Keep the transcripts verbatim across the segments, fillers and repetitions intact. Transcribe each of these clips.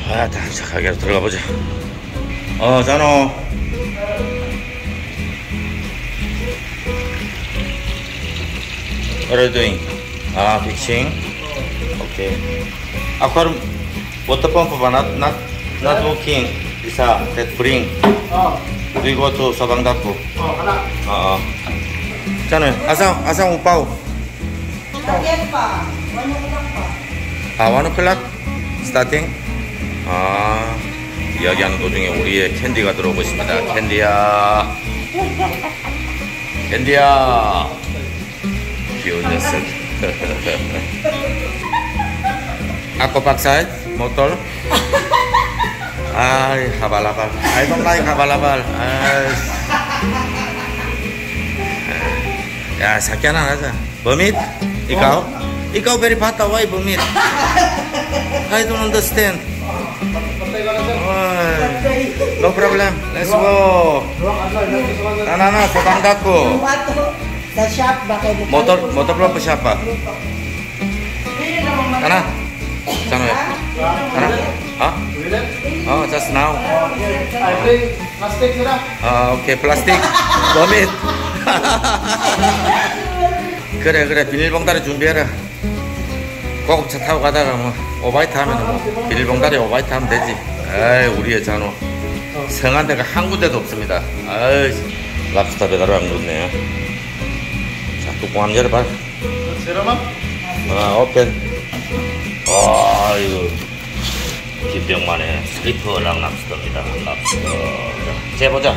아, 다 가게로 들어가 보자. 어, 잔호. What are you doing? Ah, fixing. Okay. Aquarium water pump ba not not not working. Isa that bring. Oh. We go to Sabangdaku. Oh, anak. Oo. Saan Asang asang upaw? Lagyan pa. One o'clock pa. 아, one o'clock starting? 아, 이야기하는 도중에 우리의 캔디가 들어오고 있습니다. 캔디야. 캔디야. 귀여운 녀석. Aku paksai motor. Ay, habal-habal. I don't like habal-habal. Ya, sakyan na nasa. Bumit? Ikaw? Ikaw very bata. Why bumit? I don't understand. Ay, no problem. Let's go. Na na na, sa Bangdaku. Sa shop ba kayo? Motor, motor berapa siapa? Kana? Sana ya? Kana? Hah? Oh, just now. I bring plastic sudah. 아, 오케이, 플라스틱. 버밋. 그래, 그래, 비닐봉다리 준비해라. 고급차 타고 가다가 뭐 오바이트 하면 뭐 비닐봉다리 오바이트 하면 되지. 아이, 우리의 잔호. 성한 데가 한 군데도 없습니다. 아이, 랍스터 배달을 안 그렇네요. 자, 뚜껑 한번 열어봐. Siraman? 아, 오픈. 아, 이거 김병만의 슬리퍼랑 랍스터입니다. 랍스터. 자, 재보자.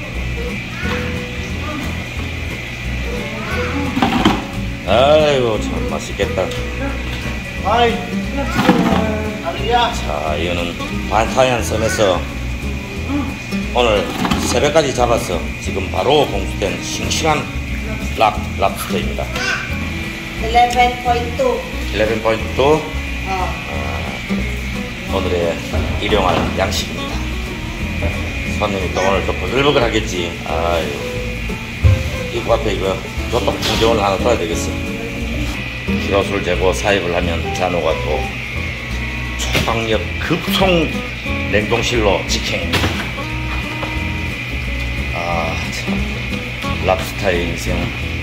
아이고, 참 맛있겠다. Hai. Alia. 자, 이거는 반타이안 섬에서 오늘 새벽까지 잡았어. 지금 바로 공수된 싱싱한 랍, 랍스터입니다. eleven point two. eleven point two. Oh. 아, 오늘의 일용할 양식입니다. 손님이 또 오늘 또 버글버글 하겠지. 아유, 이거 앞에 이거 조떡 풍경을 하나 떠야 되겠어. 키로수를 재고 사입을 하면 잔호가 또 초강력 급송 냉동실로 직행. 아, 참 랍스타의 인생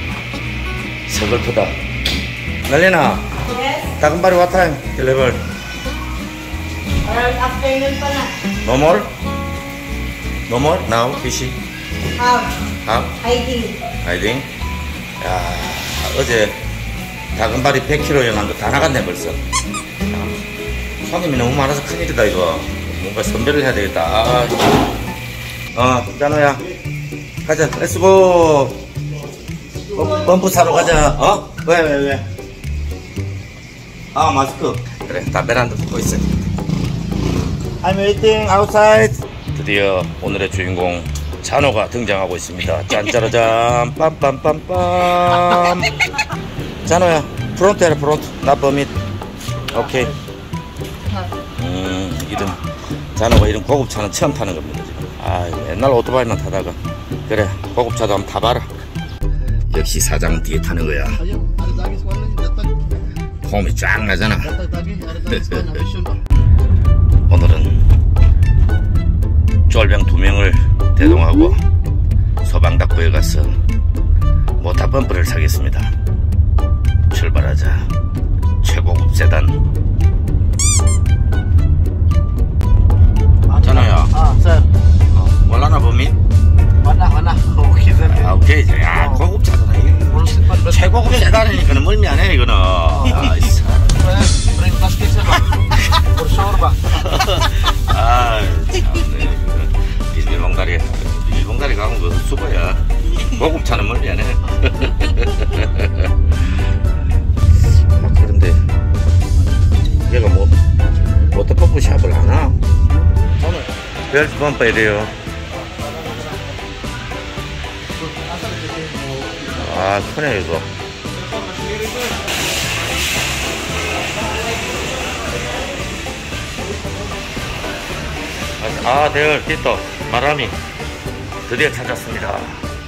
서글프다. 날리나 Yes. 다금바리 와타임 딜레벌 Around afternoon pa na. No more? No more? Now fishing? Out. 아? Hiding. 하이딩? 야, 어제 다금바리 백 킬로그램 연한 거 다 나갔네 벌써. 야, 손님이 너무 많아서 큰일이다 이거. 뭔가 선별을 해야 되겠다. 아, 어, 짜노야 가자. 렛츠고. 펌- 펌프 사러 가자. 어? 왜 왜 왜, 왜? 아, 마스크. 그래, 담배를 한 대 붙고 있어. I'm waiting outside. 드디어 오늘의 주인공 잔호가 등장하고 있습니다. 짠짜라짠 빰빰빰빰. 잔호야, 프론트 해라. 프론트. 나 버밋. 오케이. 음, 이런 잔호가 이런 고급차는 처음 타는 겁니다 지금. 아, 옛날 오토바이만 타다가. 그래, 고급차도 한번 타봐라. 역시 사장 뒤에 타는 거야. Ayo, ada lagi sekolah datang. 폼이 쫙 나잖아. Datang lagi, ada lagi sekolah vision. 오늘은 쫄병 두 명을 대동하고 소방닭구에 가서 모타 펌프를 사겠습니다. 출발하자. 최고급 세단. 잔호야, Ah, sir. 어, 몰라나 범인? Mana mana? Oke, sir. 아, 오케이. 야, 고급차잖아. 이거. 최고급 세단이니까는 멀미 안 해, 이거는. 아, 이 사람. Bring plastik sir. For sure, Bang. 아, 참네. 비닐봉다리, 비닐봉다리 가면 그것은 수고야. 고급차는 멀리 안 해. 아, 그런데 얘가 뭐 워터펌프 샵을 하나? 벨트 펌프에 돼요. 아, 크네 이거. 아, 대열 띠또 바람이 드디어 찾았습니다.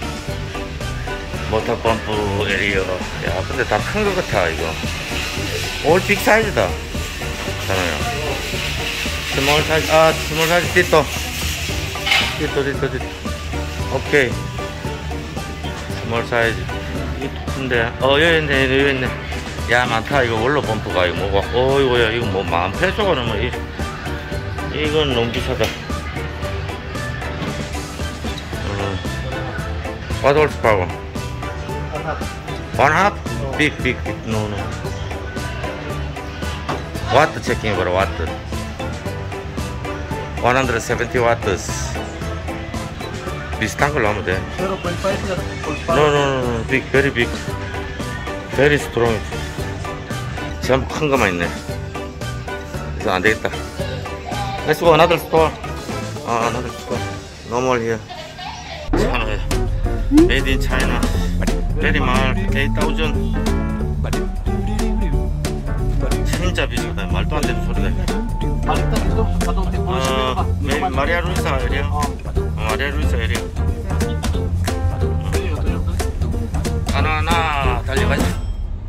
모터펌프 에리어. 야, 근데 다 큰 것 같아 이거. 올 빅 사이즈다. 자노야. 스몰 사이즈, 아, 스몰 사이즈 띠또. 띠또, 띠또, 띠또. 오케이. 스몰 사이즈. 이쁜데, 어, 여기 있네, 여기 있네. 야, 많다. 이거 원로 범프가, 이거 뭐가. 어, 이거야, 이거 뭐, 만 페소가 넘어. 이, 이건 너무 비싸다. 어. What horsepower? One half? Big, big, big. No, no. Watt checking about watt. one hundred seventy watts. 비슷한 걸로 하면 돼. zero point five sir. Full No, power. no, no, no. Big, very big. Very strong. 전부 큰 거만 있네. 그래서 안 되겠다. Let's go another store. 아, another store. No more here. 차는 made in China. Very mal. eight thousand. 진짜 비싸다. 말도 안 되는 소리다. Balik na dito. Katong tipo 어, ba? 메- 마리아 루이사 에리아. Oh, 어, 마리아 루이사 에리아.